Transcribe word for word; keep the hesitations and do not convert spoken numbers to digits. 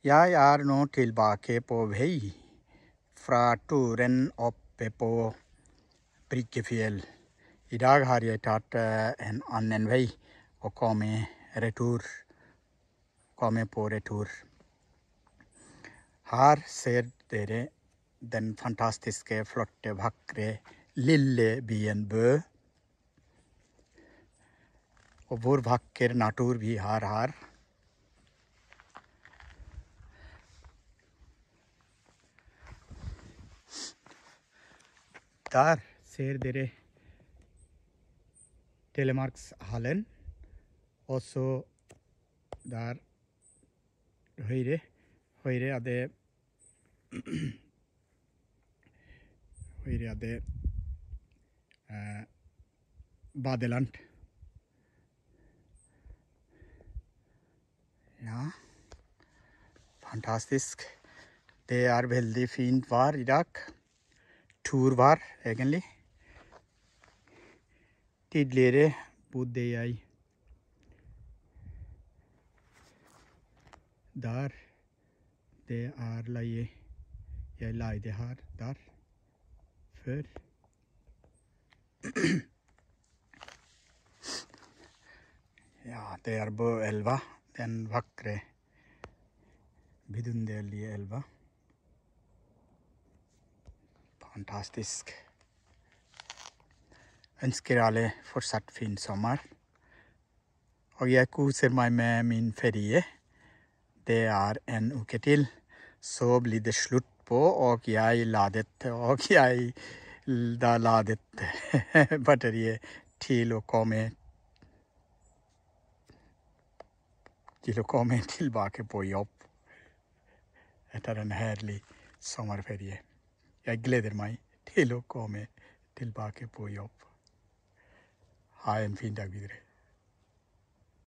Jeg er nå tilbake på vei fra turen oppe på Bryggefjell. I dag har jeg tatt uh, en annen vei og komme retur. Komme på retur. Her ser dere den fantastiske, flotte, vakre, lille byen Bø. Og hvor vakker natur vi har her. Der ser dere Telemarkshallen, og så der høyre, høyre er det høyre er det eh, badeland. Ja, fantastisk. Det er veldig fint vær i dag. Turvær, egentlig. Tidligere bodde jeg der. Det er leie. Jeg leide her, der, før. Ja, det er Bøelva, den vakre, vidunderlige elva. Fantastisk. Ønsker alle fortsatt fin sommer. Og jeg koser meg med min ferie. Det er en uke til. Så blir det slutt på, og jeg ladet, og jeg da ladet batteriet til å komme til å komme tilbake på jobb etter en herlig sommerferie. Jeg gleder meg til å komme tilbake på jobb. Ha en fin dag videre.